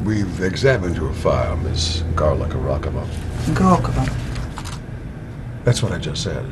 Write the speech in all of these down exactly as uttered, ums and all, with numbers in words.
We've examined your file, Miss Garlic-Garokova. Garokova. That's what I just said.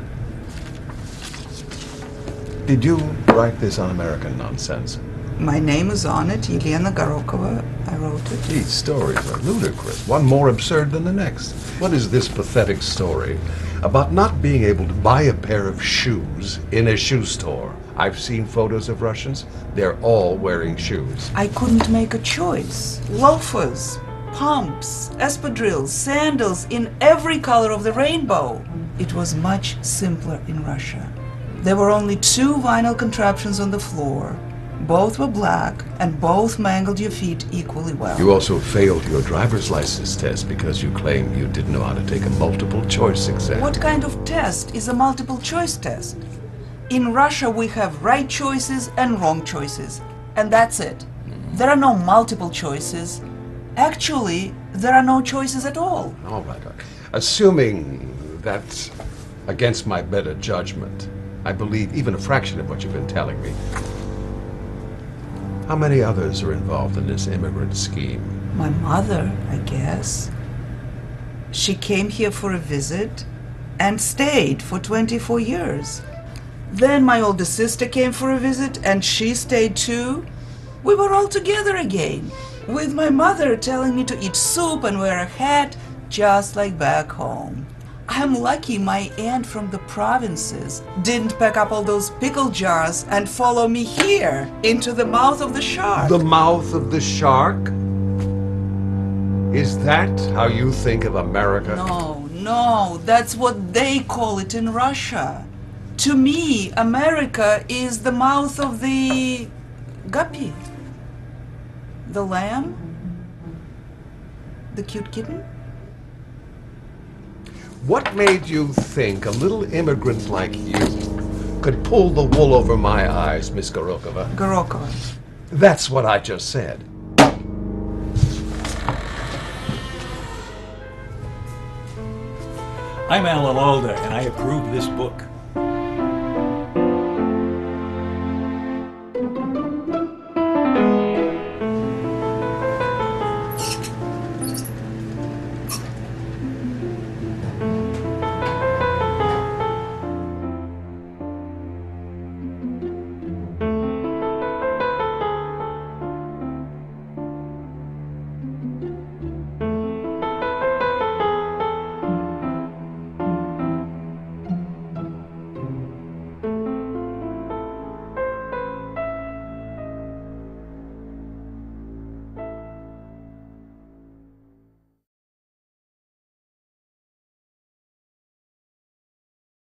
Did you write this un-American nonsense? My name is on it, Yelena Garokova. I wrote it. These stories are ludicrous, one more absurd than the next. What is this pathetic story about not being able to buy a pair of shoes in a shoe store? I've seen photos of Russians. They're all wearing shoes. I couldn't make a choice. Loafers, pumps, espadrilles, sandals in every color of the rainbow. It was much simpler in Russia. There were only two vinyl contraptions on the floor. Both were black, and both mangled your feet equally well. You also failed your driver's license test because you claim you didn't know how to take a multiple choice exam. What kind of test is a multiple choice test? In Russia, we have right choices and wrong choices, and that's it. There are no multiple choices. Actually, there are no choices at all. All right. all right. Assuming that, against my better judgment, I believe even a fraction of what you've been telling me, how many others are involved in this immigrant scheme? My mother, I guess. She came here for a visit and stayed for twenty-four years. Then my older sister came for a visit and she stayed too. We were all together again, with my mother telling me to eat soup and wear a hat just like back home. I'm lucky my aunt from the provinces didn't pack up all those pickle jars and follow me here into the mouth of the shark. The mouth of the shark? Is that how you think of America? No, no, that's what they call it in Russia. To me, America is the mouth of the guppy. The lamb? The cute kitten? What made you think a little immigrant like you could pull the wool over my eyes, Miss Garokova? Garokova. That's what I just said. I'm Alan Alda, and I approve this book.